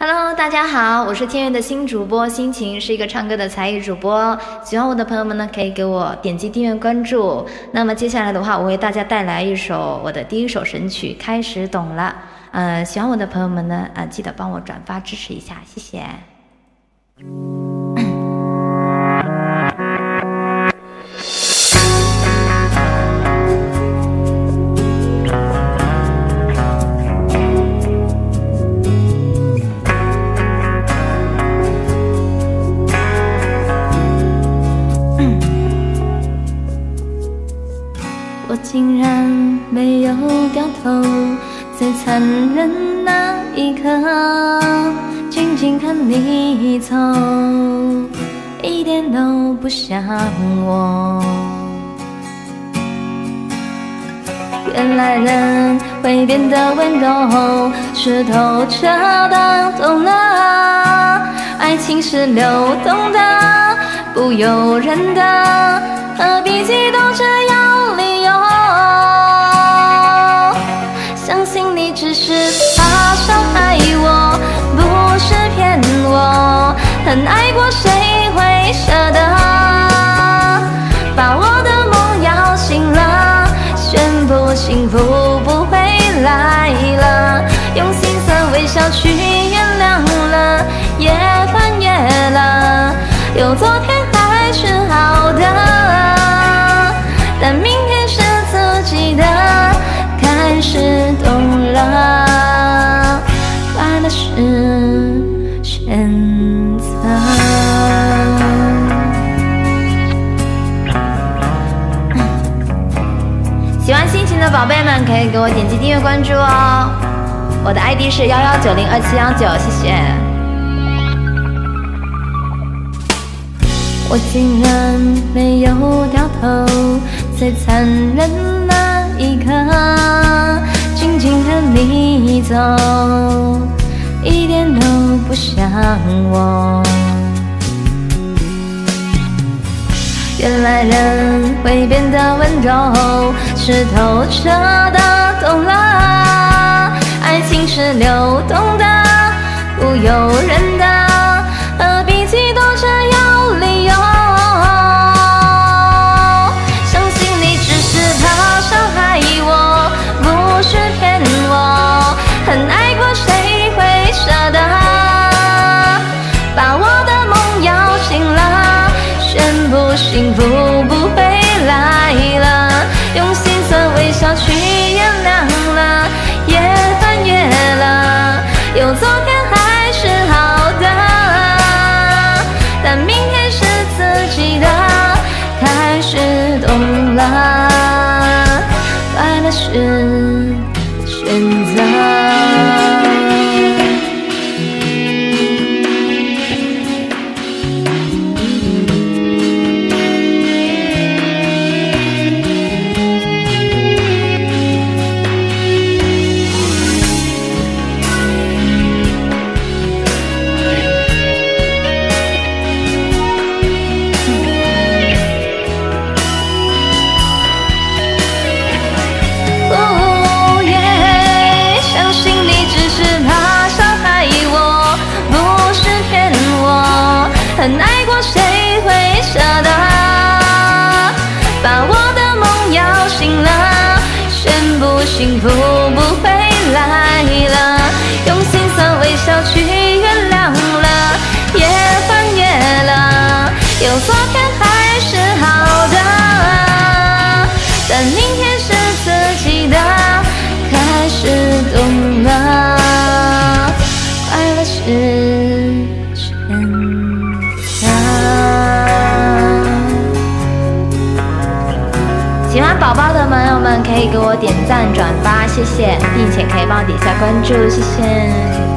Hello， 大家好，我是天元的新主播心情，是一个唱歌的才艺主播。喜欢我的朋友们呢，可以给我点击订阅关注。那么接下来的话，我为大家带来一首我的第一首神曲，开始懂了。喜欢我的朋友们呢，记得帮我转发支持一下，谢谢。 我竟然没有掉头，最残忍那一刻，静静看你走，一点都不像我。原来人会变得温柔，是透彻的懂了，爱情是流动的，不由人的，何必激动着要理由？相信你只是怕伤害我，不是骗我。很爱过谁会舍得？把我的梦摇醒了，宣布幸福不会来了。用心酸微笑去原谅了，也翻越了，有昨天还是好的，但明天是自己的，开始懂了，快乐是选择。 喜欢心情的宝贝们，可以给我点击订阅关注哦。我的 ID 是11902719，谢谢。 我竟然没有掉头，最残忍那一刻，静静看你走，一点都不像我。原来人会变得温柔，是透彻的懂了，爱情是流动的，不由人的，何必激动着要理由？相信你只是怕伤害我，不是骗我。很爱过谁会舍得？把我的梦摇醒了，宣布幸福不会来了。用心酸微笑去原谅了，也翻越了，有昨天还是好的，但明天是自己的，开始懂了，快乐是选择。很爱过谁会舍得？把我的梦摇醒了，宣布幸福不会来了。用心酸微笑去原谅了，也翻越了，有昨天还是好的，但明天是自己的，开始懂了，快乐是选。 喜欢宝宝的朋友们可以给我点赞转发，谢谢，并且可以帮我点下关注，谢谢。